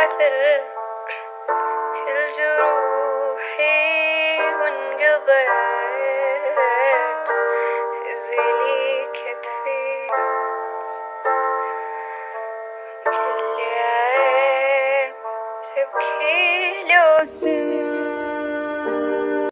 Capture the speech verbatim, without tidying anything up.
عثر كل جروحي وانقضيت، هزلي كتفي كل عين تبكي لو سمعت